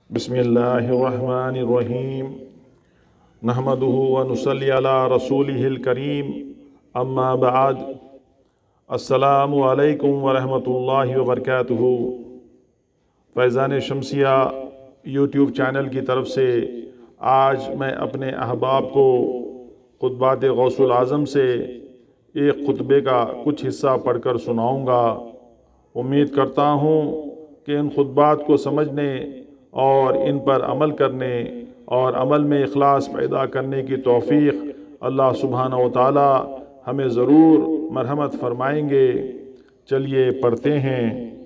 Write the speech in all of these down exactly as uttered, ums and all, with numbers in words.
بسم اللہ الرحمن الرحیم نحمدہ ونصلی علی رسولہ الکریم اما بعد السلام علیکم ورحمۃ اللہ وبرکاتہ۔ فیضان شمسیہ یوٹیوب چینل کی طرف سے آج میں اپنے احباب کو خطبات غوث العظم سے ایک خطبے کا کچھ حصہ پڑھ کر سناؤں گا۔ امید کرتا ہوں کہ ان خطبات کو سمجھنے اور ان پر عمل کرنے اور عمل میں اخلاص پیدا کرنے کی توفیق اللہ سبحانہ و تعالی ہمیں ضرور مرحمت فرمائیں گے۔ چلیے پڑھتے ہیں۔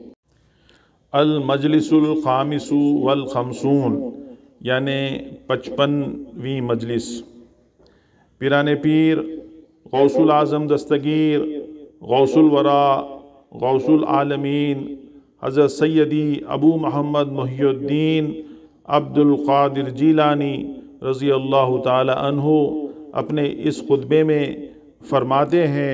المجلس الخامس والخمسون یعنی پچپنویں مجلس۔ پیران پیر غوث العظم دستگیر غوث الورا غوث العالمین حضرت سیدی ابو محمد محی الدین عبد القادر جیلانی رضی اللہ تعالی عنہ اپنے اس خطبے میں فرماتے ہیں،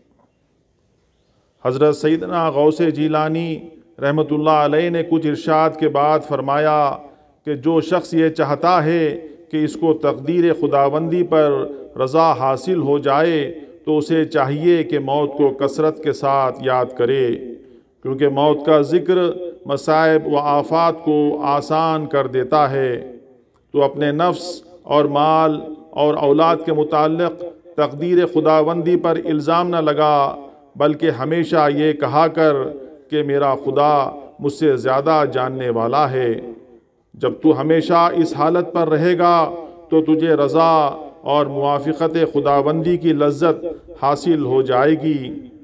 حضرت سیدنا غوث جیلانی رحمۃ اللہ علیہ نے کچھ ارشاد کے بعد فرمایا کہ جو شخص یہ چاہتا ہے کہ اس کو تقدیر خداوندی پر رضا حاصل ہو جائے تو اسے چاہیے کہ موت کو کثرت کے ساتھ یاد کرے، کیونکہ موت کا ذکر مصائب و آفات کو آسان کر دیتا ہے۔ تو اپنے نفس اور مال اور اولاد کے متعلق تقدیر خداوندی پر الزام نہ لگا، بلکہ ہمیشہ یہ کہا کر کہ میرا خدا مجھ سے زیادہ جاننے والا ہے۔ جب تو ہمیشہ اس حالت پر رہے گا تو تجھے رضا اور موافقت خداوندی کی لذت حاصل ہو جائے گی۔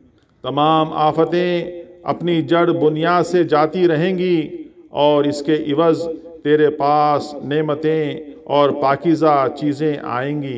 تمام آفتیں اپنی جڑ بنیاد سے جاتی رہیں گی اور اس کے عوض تیرے پاس نعمتیں اور پاکیزہ چیزیں آئیں گی۔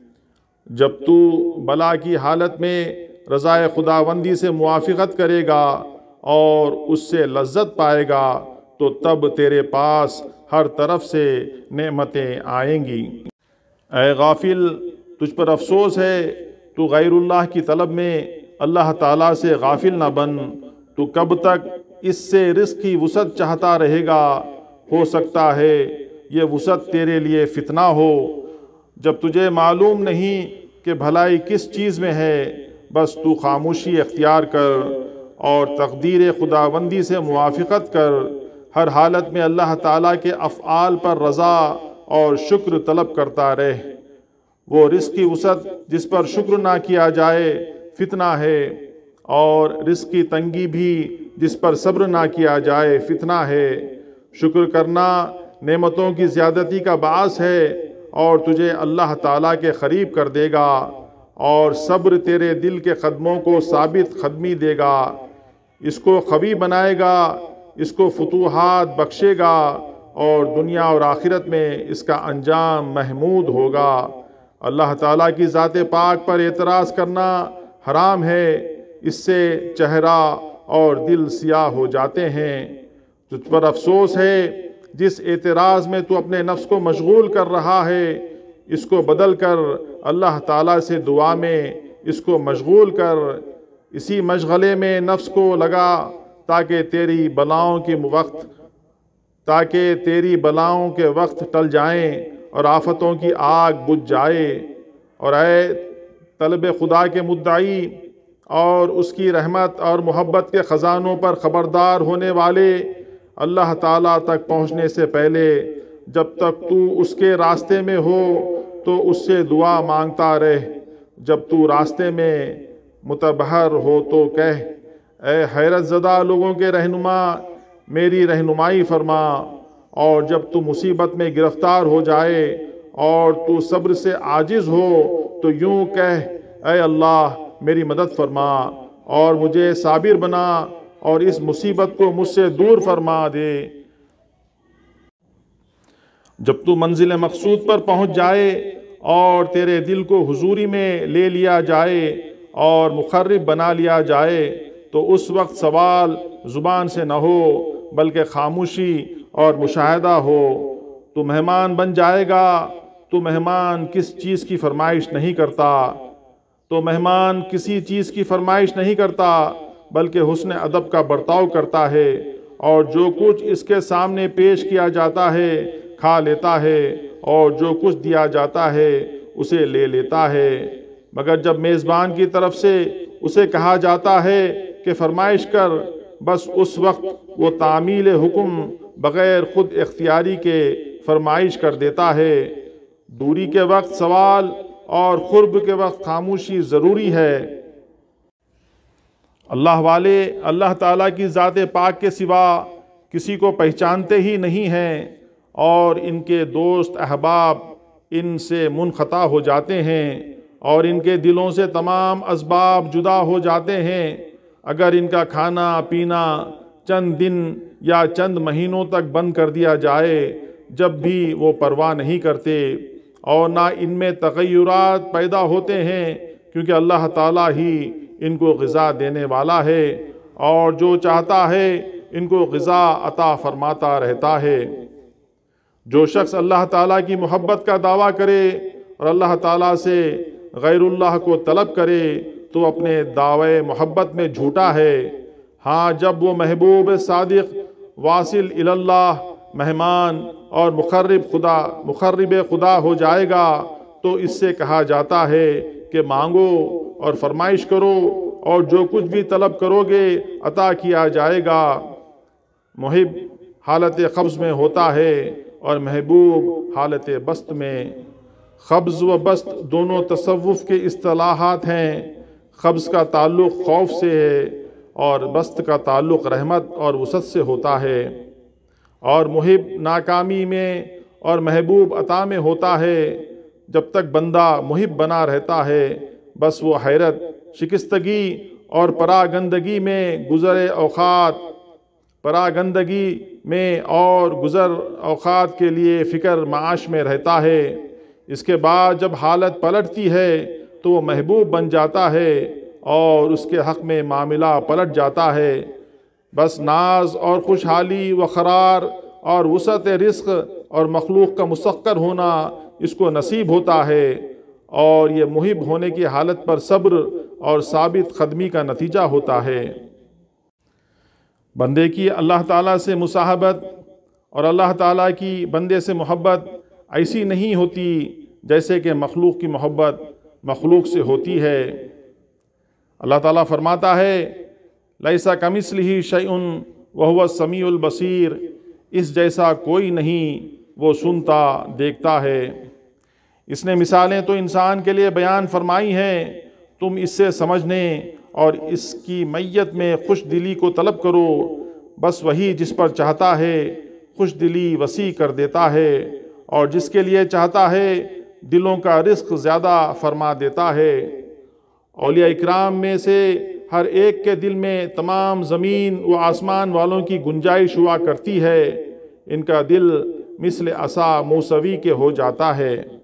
جب تو بلا کی حالت میں رضا خداوندی سے موافقت کرے گا اور اس سے لذت پائے گا تو تب تیرے پاس ہر طرف سے نعمتیں آئیں گی۔ اے غافل، تجھ پر افسوس ہے، تو غیر اللہ کی طلب میں اللہ تعالیٰ سے غافل نہ بن۔ تو کب تک اس سے رزق کی وسعت چاہتا رہے گا؟ ہو سکتا ہے یہ وسعت تیرے لیے فتنہ ہو۔ جب تجھے معلوم نہیں کہ بھلائی کس چیز میں ہے، بس تو خاموشی اختیار کر اور تقدیر خداوندی سے موافقت کر۔ ہر حالت میں اللہ تعالیٰ کے افعال پر رضا اور شکر طلب کرتا رہ۔ وہ رزق کی وسعت جس پر شکر نہ کیا جائے فتنہ ہے، اور رزق کی تنگی بھی جس پر صبر نہ کیا جائے فتنہ ہے۔ شکر کرنا نعمتوں کی زیادتی کا باعث ہے اور تجھے اللہ تعالیٰ کے قریب کر دے گا، اور صبر تیرے دل کے قدموں کو ثابت قدمی دے گا، اس کو قوی بنائے گا، اس کو فتوحات بخشے گا، اور دنیا اور آخرت میں اس کا انجام محمود ہوگا۔ اللہ تعالیٰ کی ذات پاک پر اعتراض کرنا حرام ہے، اس سے چہرہ اور دل سیاہ ہو جاتے ہیں۔ تجھ پر افسوس ہے جس اعتراض میں تو اپنے نفس کو مشغول کر رہا ہے، اس کو بدل کر اللہ تعالیٰ سے دعا میں اس کو مشغول کر۔ اسی مشغلے میں نفس کو لگا تاکہ تیری بلاؤں کے وقت تاکہ تیری بلاؤں کے وقت ٹل جائیں اور آفتوں کی آگ بجھ جائے۔ اور اے طلب خدا کے مدعی اور اس کی رحمت اور محبت کے خزانوں پر خبردار ہونے والے، اللہ تعالیٰ تک پہنچنے سے پہلے جب تک تو اس کے راستے میں ہو تو اس سے دعا مانگتا رہ۔ جب تو راستے میں متبحر ہو تو کہہ، اے حیرت زدہ لوگوں کے رہنما، میری رہنمائی فرما۔ اور جب تو مصیبت میں گرفتار ہو جائے اور تو صبر سے عاجز ہو تو یوں کہہ، اے اللہ میری مدد فرما اور مجھے صابر بنا اور اس مصیبت کو مجھ سے دور فرما دے۔ جب تو منزل مقصود پر پہنچ جائے اور تیرے دل کو حضوری میں لے لیا جائے اور مقرب بنا لیا جائے تو اس وقت سوال زبان سے نہ ہو بلکہ خاموشی اور مشاہدہ ہو۔ تو مہمان بن جائے گا۔ تو مہمان کس چیز کی فرمائش نہیں کرتا تو مہمان کسی چیز کی فرمائش نہیں کرتا بلکہ حسن ادب کا برتاؤ کرتا ہے اور جو کچھ اس کے سامنے پیش کیا جاتا ہے کھا لیتا ہے، اور جو کچھ دیا جاتا ہے اسے لے لیتا ہے، مگر جب میزبان کی طرف سے اسے کہا جاتا ہے کہ فرمائش کر، بس اس وقت وہ تعمیل حکم بغیر خود اختیاری کے فرمائش کر دیتا ہے۔ دوری کے وقت سوال اور قرب کے وقت خاموشی ضروری ہے۔ اللہ والے اللہ تعالیٰ کی ذات پاک کے سوا کسی کو پہچانتے ہی نہیں ہیں، اور ان کے دوست احباب ان سے منقطع ہو جاتے ہیں، اور ان کے دلوں سے تمام اسباب جدا ہو جاتے ہیں۔ اگر ان کا کھانا پینا چند دن یا چند مہینوں تک بند کر دیا جائے، جب بھی وہ پرواہ نہیں کرتے، اور نہ ان میں تغیرات پیدا ہوتے ہیں، کیونکہ اللہ تعالیٰ ہی ان کو غذا دینے والا ہے، اور جو چاہتا ہے ان کو غذا عطا فرماتا رہتا ہے۔ جو شخص اللہ تعالیٰ کی محبت کا دعویٰ کرے اور اللہ تعالیٰ سے غیر اللہ کو طلب کرے تو اپنے دعوے محبت میں جھوٹا ہے۔ ہاں، جب وہ محبوب صادق واصل اللہ مہمان اور مقرب خدا مقرب خدا ہو جائے گا تو اس سے کہا جاتا ہے کہ مانگو اور فرمائش کرو، اور جو کچھ بھی طلب کرو گے عطا کیا جائے گا۔ محب حالت قبض میں ہوتا ہے اور محبوب حالت بسط میں۔ قبض و بسط دونوں تصوف کے اصطلاحات ہیں۔ قبض کا تعلق خوف سے ہے اور بسط کا تعلق رحمت اور وسعت سے ہوتا ہے، اور محب ناکامی میں اور محبوب عطا میں ہوتا ہے۔ جب تک بندہ محب بنا رہتا ہے بس وہ حیرت، شکستگی اور پراگندگی میں گزرے اوقات پراگندگی میں اور گزر اوقات کے لیے فکر معاش میں رہتا ہے۔ اس کے بعد جب حالت پلٹتی ہے تو وہ محبوب بن جاتا ہے اور اس کے حق میں معاملہ پلٹ جاتا ہے۔ بس ناز اور خوشحالی و قرار اور وسعت رزق اور مخلوق کا مسخر ہونا اس کو نصیب ہوتا ہے، اور یہ محب ہونے کی حالت پر صبر اور ثابت قدمی کا نتیجہ ہوتا ہے۔ بندے کی اللہ تعالیٰ سے مصاحبت اور اللہ تعالیٰ کی بندے سے محبت ایسی نہیں ہوتی جیسے کہ مخلوق کی محبت مخلوق سے ہوتی ہے۔ اللہ تعالیٰ فرماتا ہے لیسا کمثلہ شیء وہو السمیع البصیر، اس جیسا کوئی نہیں، وہ سنتا دیکھتا ہے۔ اس نے مثالیں تو انسان کے لیے بیان فرمائی ہیں، تم اس سے سمجھنے اور اس کی میت میں خوش دلی کو طلب کرو، بس وہی جس پر چاہتا ہے خوش دلی وسیع کر دیتا ہے، اور جس کے لیے چاہتا ہے دلوں کا رزق زیادہ فرما دیتا ہے۔ اولیاء اکرام میں سے ہر ایک کے دل میں تمام زمین و آسمان والوں کی گنجائش ہوا کرتی ہے، ان کا دل مثل عصا موسوی کے ہو جاتا ہے۔